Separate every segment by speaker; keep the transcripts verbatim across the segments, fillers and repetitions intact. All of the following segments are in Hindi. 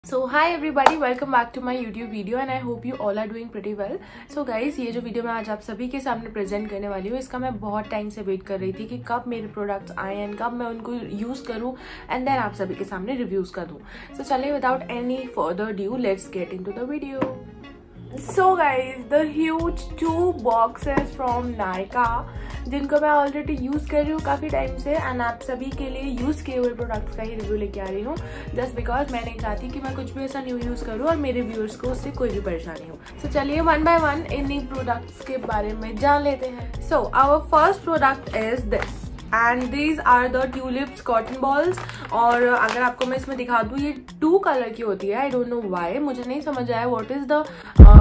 Speaker 1: So hi everybody, welcome back to my YouTube video and I hope you all are doing pretty well. So guys, ये जो वीडियो मैं आज आप सभी के सामने प्रेजेंट करने वाली हूँ, इसका मैं बहुत टाइम से वेट कर रही थी कि कब मेरे प्रोडक्ट्स आए एंड कब मैं उनको यूज़ करूँ एंड देन आप सभी के सामने रिव्यूज़ कर दूँ। सो चलिए, without any further due, let's get into the video. So guys, the huge two boxes from Nykaa, जिनको मैं ऑलरेडी यूज़ कर रही हूँ काफ़ी टाइम से एंड आप सभी के लिए यूज़ किए हुए प्रोडक्ट्स का ही रिव्यू लेके आ रही हूँ, जस्ट बिकॉज मैं नहीं चाहती कि मैं कुछ भी ऐसा न्यू यूज़ करूँ और मेरे व्यूअर्स को उससे कोई भी परेशानी हो। सो so, चलिए वन बाय वन इन्हीं प्रोडक्ट्स के बारे में जान लेते हैं। So our first product is this and these are the Tulips cotton balls. और अगर आपको मैं इसमें दिखा दूँ, ये टू कलर की होती है। आई डोंट नो व्हाई, मुझे नहीं समझ आया what is the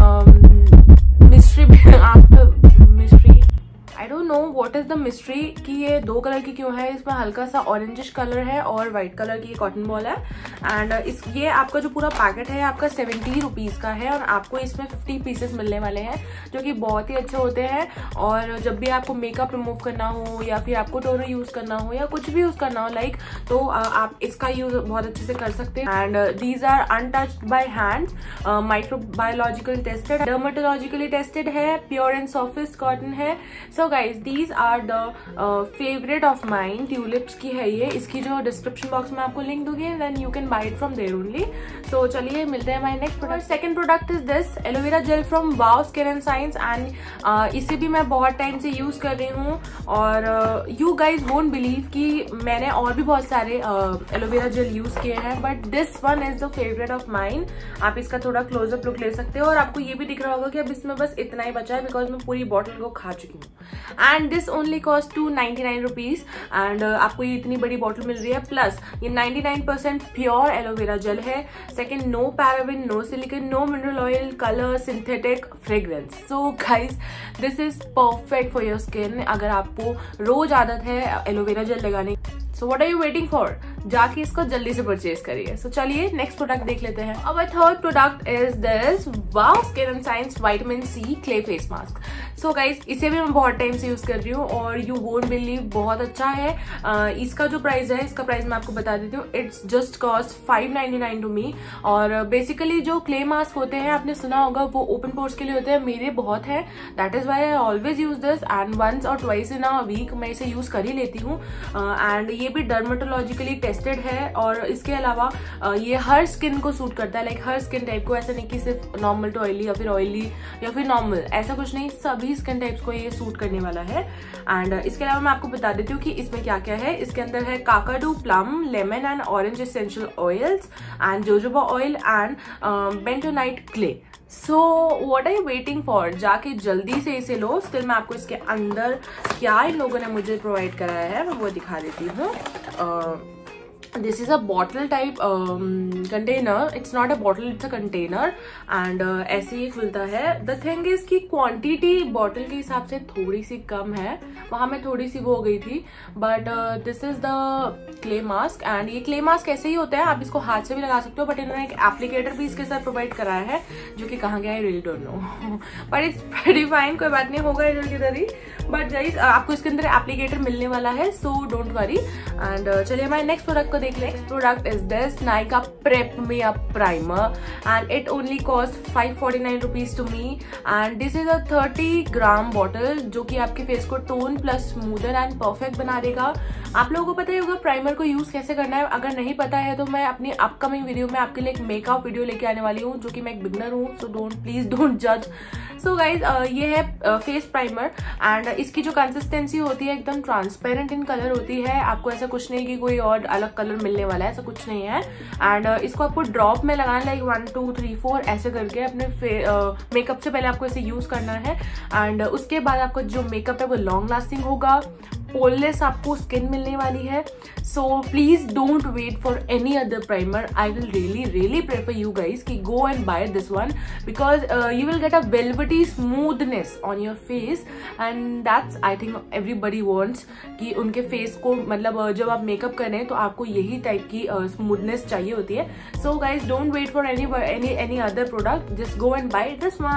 Speaker 1: mystery after mystery I don't know what is the mystery कि ये दो कलर की क्यों है। इसमें हल्का सा ऑरेंजिश कलर है और व्हाइट कलर की कॉटन बॉल है एंड इस ये आपका जो पूरा पैकेट है आपका सेवेंटी रुपीज़ का है और आपको इसमें फिफ्टी पीसेस मिलने वाले हैं, जो कि बहुत ही अच्छे होते हैं। और जब भी आपको मेकअप रिमूव करना हो या फिर आपको टोनर यूज़ करना हो या कुछ भी यूज़ करना हो लाइक, तो आप इसका यूज़ बहुत अच्छे से कर सकते हैं। And these are untouched by hands, microbiological tested, dermatologically tested है, प्योर एंड सॉफ्टेस्ट कॉटन है। So guys, these are the favourite of mine. Tulips की है ये, इसकी जो डिस्क्रिप्शन बॉक्स में आपको लिंक दूंगी then you can buy it from there only. So चलिए मिलते हैं my next product. Second product is this aloe vera gel from Wow skin and Science and इसे भी मैं बहुत टाइम से यूज कर रही हूँ और यू गाइज वोंट बिलीव कि मैंने और भी बहुत सारे एलोवेरा जेल यूज किए हैं, but this one is the favourite of mine. आप इसका थोड़ा क्लोजअप लुक ले सकते हो और आपको ये भी दिख रहा होगा कि अब इसमें बस इतना ही बचा है बिकॉज मैं पूरी बॉटल को खा चुकी हूँ। And this only cost two ninety nine rupees and आपको ये इतनी बड़ी बॉटल मिल रही है। प्लस ये ninety nine percent pure aloe vera gel है। Second, no paraben, no silicone, no mineral oil, colour, synthetic, fragrance. So guys, this is perfect for your skin अगर आपको रोज आदत है एलोवेरा जेल लगाने। So what are you waiting for? जाके इसको जल्दी से परचेज करिए। सो so, चलिए नेक्स्ट प्रोडक्ट देख लेते हैं। अब third product is this wow skin and science vitamin C clay face mask. So guys, इसे भी मैं बहुत टाइम से यूज कर रही हूँ और यू वोंट बिलीव बहुत अच्छा है। uh, इसका जो प्राइस है, इसका प्राइस मैं आपको बता देती हूँ। It's just cost five ninety nine to me. और बेसिकली जो क्ले मास्क होते हैं, आपने सुना होगा, वो ओपन पोर्स के लिए होते हैं। मेरे बहुत है, that is why I always use this and once और ट्वाइस इन अ वीक मैं इसे यूज कर ही लेती हूँ। एंड uh, ये भी डर्मेटोलॉजिकली टेस्टेड है और इसके अलावा ये हर स्किन को सूट करता है, लाइक हर स्किन टाइप को। ऐसा नहीं कि सिर्फ नॉर्मल टू ऑयली या फिर ऑयली या फिर नॉर्मल, ऐसा कुछ नहीं, सभी स्किन टाइप्स को ये सूट करने वाला है। एंड इसके अलावा मैं आपको बता देती हूँ कि इसमें क्या क्या है। इसके अंदर है Kakadu, plum, lemon and orange essential oils and jojoba oil and bentonite clay. So what are you waiting for? जाके जल्दी से इसे लो। स्टिल मैं आपको इसके अंदर क्या इन लोगों ने मुझे प्रोवाइड कराया है मैं वो दिखा देती हूँ। uh, This is a bottle type um, container. It's not a bottle, it's a container. And uh, ऐसे ही खुलता है। The thing is कि quantity bottle के हिसाब से थोड़ी सी कम है, वहाँ में थोड़ी सी वो हो गई थी। But uh, this is the clay mask and ये clay mask ऐसे ही होता है, आप इसको हाथ से भी लगा सकते हो, बट इन्होंने एक एप्लीकेटर भी इसके साथ प्रोवाइड कराया है जो कि कहाँ गया, I really don't know, but it's pretty fine, कोई बात नहीं, होगा इधर किधर ही। बट गाइस, आपको इसके अंदर एप्लीकेटर मिलने वाला है, सो डोंट वरी। एंड चलिए हमारे नेक्स्ट प्रोडक्ट को देख लें। Next product is this Nykaa prep me up primer and it only cost five forty nine rupees to me and this is a thirty gram bottle जो कि आपके फेस को tone plus smoother and perfect बना देगा। आप लोगों को पता ही होगा प्राइमर को यूज कैसे करना है। अगर नहीं पता है तो मैं अपनी अपकमिंग वीडियो में आपके लिए एक मेकअप वीडियो लेके आने वाली हूँ, जो कि मैं एक बिगनर हूँ, सो डोंट प्लीज डोंट जज। सो गाइज, ये है फेस प्राइमर एंड इसकी जो कंसिस्टेंसी होती है एकदम ट्रांसपेरेंट इन कलर होती है। आपको ऐसा कुछ नहीं कि कोई और अलग कलर मिलने वाला है, ऐसा कुछ नहीं है। एंड uh, इसको आपको ड्रॉप में लगाना, like one two three four ऐसे करके अपने मेकअप uh, से पहले आपको इसे यूज करना है। एंड uh, उसके बाद आपका जो मेकअप है वो लॉन्ग लास्टिंग होगा, पोललेस आपको स्किन मिलने वाली है। So please don't wait for any other primer. I will really really prefer you guys कि go and buy this one because you will get a velvety smoothness on your face and that's I think everybody wants कि उनके फेस को, मतलब जब आप मेकअप करें तो आपको यही टाइप की स्मूथनेस uh, चाहिए होती है। So guys, don't wait for any any any other product, just go and buy this one.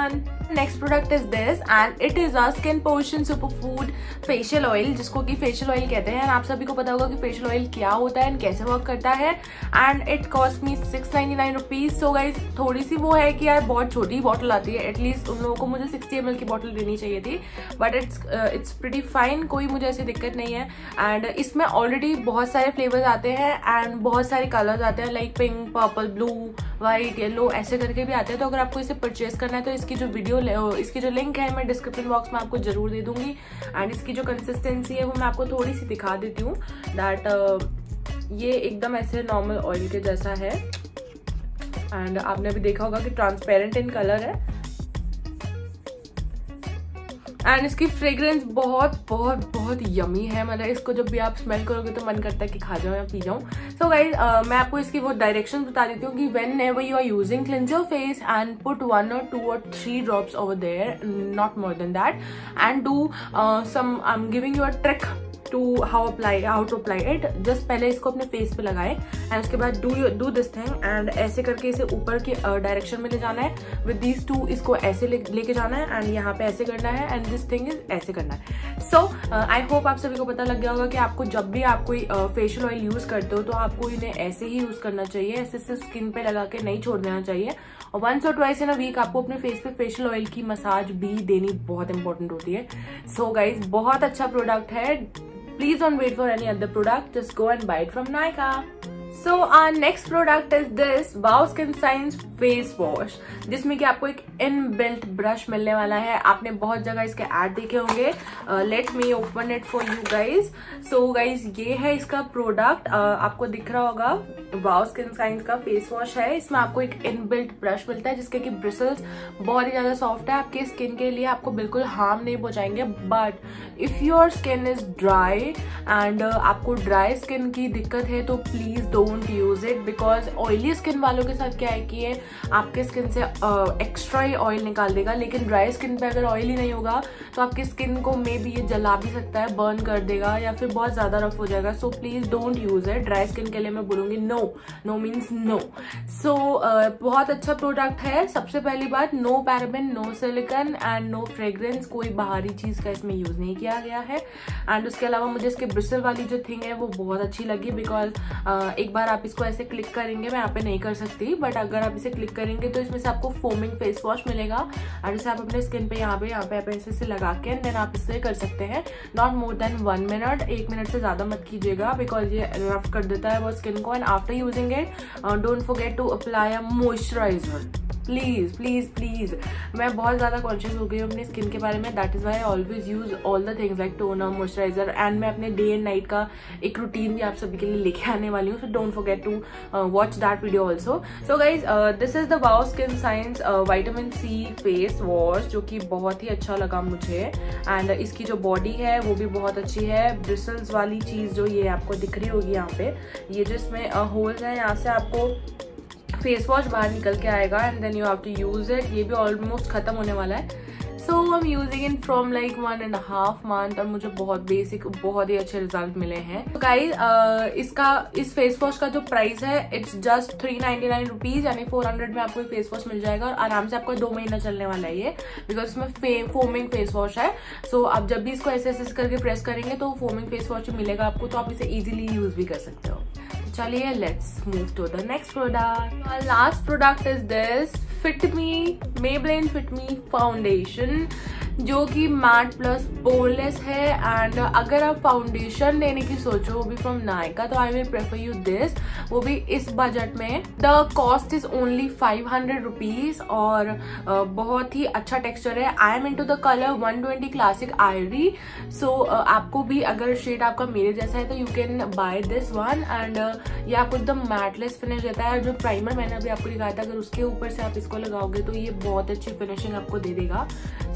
Speaker 1: Next product is this and it is a skin potion super food facial oil, जिसको कि फेशियल ऑयल कहते हैं। आप सभी को पता होगा कि फेशियल ऑयल क्या होता है एंड कैसे वर्क करता है। And it cost me six ninety nine rupees. So guys थोड़ी सी वो है कि यार बहुत छोटी बॉटल आती है, एटलीस्ट उन लोगों को मुझे सिक्सटी एम एल की बॉटल लेनी चाहिए थी, but it's it's pretty fine, कोई मुझे ऐसी दिक्कत नहीं है। एंड इसमें ऑलरेडी बहुत सारे फ्लेवर्स आते हैं एंड बहुत सारे कलर्स आते हैं, like pink, purple, blue, white, yellow, ऐसे करके भी आते हैं। तो अगर आपको इसे परचेज करना है तो इसकी जो वीडियो इसकी जो लिंक है मैं डिस्क्रिप्शन बॉक्स में आपको जरूर दे दूंगी। एंड इसकी जो कंसिस्टेंसी है वो मैं आपको थोड़ी सी दिखा देती हूँ दैट uh, ये एकदम ऐसे नॉर्मल ऑयल के जैसा है। एंड आपने अभी देखा होगा कि ट्रांसपेरेंट इन कलर है। एंड इसकी फ्रेग्रेंस बहुत बहुत बहुत यमी है, मतलब इसको जब भी आप स्मेल करोगे तो मन करता है कि खा जाओ या पी जाऊं। सो गाइज मैं आपको इसकी वो डायरेक्शन बता देती हूँ कि whenever you are using cleanse your face and put one और टू और three drops over there, not more than that, and do some I am giving you a trick to how apply how to apply it. Just पहले इसको अपने फेस पे लगाएं एंड उसके बाद do do this thing and ऐसे करके इसे ऊपर की डायरेक्शन में ले जाना है विद दीज टू, इसको ऐसे लेके ले जाना है एंड यहाँ पे ऐसे करना है एंड दिस थिंग इज ऐसे करना है। सो आई होप आप सभी को पता लग गया होगा कि आपको जब भी आप कोई फेशियल ऑयल यूज करते हो तो आपको इन्हें ऐसे ही यूज करना चाहिए, ऐसे से स्किन पे लगा के नहीं छोड़ देना चाहिए। और वंस और ट्वाइस इन अ वीक आपको अपने फेस पे फेशियल ऑयल की मसाज भी देनी बहुत इंपॉर्टेंट होती है। सो गाइज बहुत अच्छा प्रोडक्ट है, please don't wait for any other product, just go and buy it from Nykaa. So our next product is this Wow Skin Science face wash, जिसमें कि आपको एक इनबिल्ट ब्रश मिलने वाला है। आपने बहुत जगह इसके ऐड देखे होंगे। Let me open it for you guys. So guys ये है इसका प्रोडक्ट, uh, आपको दिख रहा होगा वाओ स्किन साइंस का फेस वॉश है। इसमें आपको एक इनबिल्ट ब्रश मिलता है जिसके कि ब्रिसल्स बहुत ही ज्यादा सॉफ्ट है, आपके स्किन के लिए आपको बिल्कुल हार्म नहीं पहुंचाएंगे। But if your skin is dry and आपको ड्राई स्किन की दिक्कत है तो please don't use it, because oily skin वालों के साथ क्या है कि ये आपके स्किन से एक्स्ट्रा ही ऑयल निकाल देगा, लेकिन ड्राई स्किन पे अगर ऑयल ही नहीं होगा तो आपकी स्किन को मे बी ये जला भी सकता है, बर्न कर देगा या फिर बहुत ज्यादा रफ हो जाएगा। So please don't use it. Dry skin के लिए मैं बोलूंगी no, no means no. So बहुत अच्छा प्रोडक्ट है। सबसे पहली बात, no paraben, no silicone and no fragrance, कोई बाहरी चीज का इसमें यूज नहीं किया गया है। एंड उसके अलावा मुझे इसके ब्रिसल वाली जो थिंग है वो बहुत अच्छी लगी, बिकॉज uh, एक बार आप इसको ऐसे क्लिक करेंगे, मैं यहाँ पे नहीं कर सकती, बट अगर आप इसे क्लिक करेंगे तो इसमें से आपको फोमिंग फेस वॉश मिलेगा और इसे आप अपने स्किन पे यहाँ पे यहाँ पे ऐसे से लगा के देन आप इससे कर सकते हैं। Not more than one minute, एक मिनट से ज्यादा मत कीजिएगा, बिकॉज ये रफ कर देता है बहुत स्किन को। And after using it don't forget to apply a moisturiser, please please please. मैं बहुत ज्यादा कॉन्शियस हो गई हूँ अपनी स्किन के बारे में, that is why I always use all the things like toner, moisturiser, and मैं अपने डे एंड नाइट का एक रूटीन भी आप सभी के लिए लेके आने वाली हूँ। So don't forget to watch that video also. So guys this is the wow skin science vitamin C face wash, जो कि बहुत ही अच्छा लगा मुझे। एंड इसकी जो बॉडी है वो भी बहुत अच्छी है। ब्रिसल्स वाली चीज जो ये आपको दिख रही होगी यहाँ पे, ये जो इसमें होल्स है, यहाँ से आपको फेस वॉश बाहर निकल के आएगा and then you have to use it. ये भी ऑलमोस्ट खत्म होने वाला है। So I am using in from like one and half month और मुझे बहुत बेसिक बहुत ही अच्छे रिजल्ट मिले हैं। तो गाइज uh, इसका इस फेस वॉश का जो प्राइस है it's just three ninety nine rupees, यानी फोर हंड्रेड में आपको ये फेस वॉश मिल जाएगा और आराम से आपको दो महीना चलने वाला है ये, बिकॉज इसमें फोमिंग फेस वॉश है। सो so, आप जब भी इसको ऐसे ऐसे करके प्रेस करेंगे तो फोमिंग फेस वॉश मिलेगा आपको, तो आप इसे इजिली यूज भी कर सकते हो। चलिए let's move to the next product. Last product is this fit me Maybelline fit me foundation, जो कि मैट प्लस पोरलेस है। एंड अगर आप फाउंडेशन लेने की सोचो वो भी फ्रॉम नायका, तो I will prefer you this, वो भी इस बजट में। The cost is only five hundred rupees और uh, बहुत ही अच्छा टेक्सचर है। I am into the colour one twenty classic ivory. So आपको भी अगर शेड आपका मेरे जैसा है तो you can buy this one. And ये आपको एकदम मैटलेस फिनिश देता है। जो प्राइमर मैंने अभी आपको दिखाया था, अगर उसके ऊपर से आप इसको लगाओगे तो ये बहुत अच्छी फिनिशिंग आपको दे देगा। So don't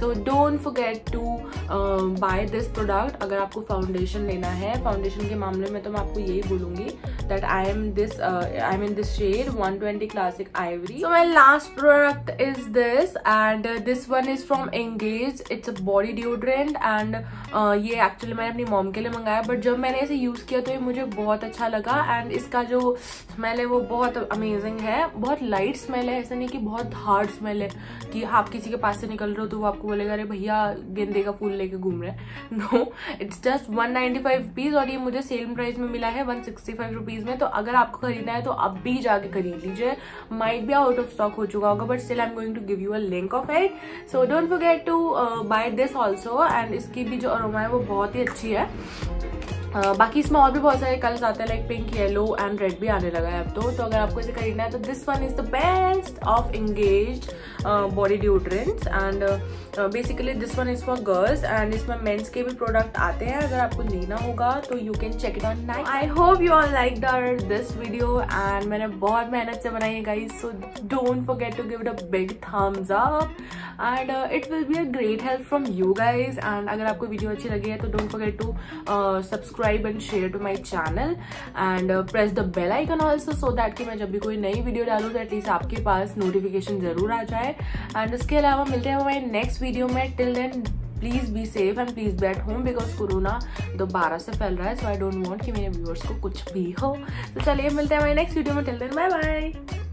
Speaker 1: don't forget to buy this product. अगर आपको फाउंडेशन लेना है, फाउंडेशन के मामले में तो मैं आपको यही बोलूंगी that I am this I am in this shade one twenty classic ivory. So my last product is this and this one is from Engage. It's a body deodorant and ये एक्चुअली मैंने अपनी मॉम के लिए मंगाया, बट जब मैंने इसे यूज किया तो ये मुझे बहुत अच्छा लगा एंड इसका जो स्मेल है वो बहुत अमेजिंग है। बहुत लाइट स्मेल है, ऐसा नहीं कि बहुत हार्ड स्मेल है कि आप किसी के पास से निकल रहे हो तो वो आपको बोलेगा अरे भैया गेंदे का फूल लेके घूम रहे हैं। No, it's just one ninety five rupees और ये मुझे सेल प्राइस में मिला है वन सिक्सटी फाइव रुपीज में। तो अगर आपको खरीदना है तो अब भी जाके खरीद लीजिए। माइट भी आउट ऑफ स्टॉक हो चुका होगा, but still I am going to give you a link of it, so don't forget to buy this also. And इसकी भी जो अरोमा है वो बहुत ही अच्छी है। Uh, बाकी इसमें और भी बहुत सारे कलर्स आते हैं like pink, yellow and red भी आने लगा है अब तो। तो अगर आपको इसे खरीदना है तो this one is the best of engaged body deodorants and basically this one is for girls and इसमें मेंस के भी प्रोडक्ट आते हैं। अगर आपको लेना होगा तो you can check it on night. I hope you all liked our this video एंड मैंने बहुत मेहनत से बनाई है guys, so don't forget to give it a big thumbs up and it will be a great help from you guys. And अगर आपको वीडियो अच्छी लगी है तो don't forget to subscribe and share to my channel and press the bell icon also, so that कि मैं जब भी कोई नई वीडियो डालूँ तो एटलीस्ट आपके पास नोटिफिकेशन जरूर आ जाए। एंड उसके अलावा मिलते हैं हमारे नेक्स्ट वीडियो में। Till then please be safe and please be at home because corona दोबारा से फैल रहा है, सो आई डोंट वांट कि मेरे व्यूअर्स को कुछ भी हो। तो चलिए मिलते हैं हमारे नेक्स्ट वीडियो में। Till then bye bye.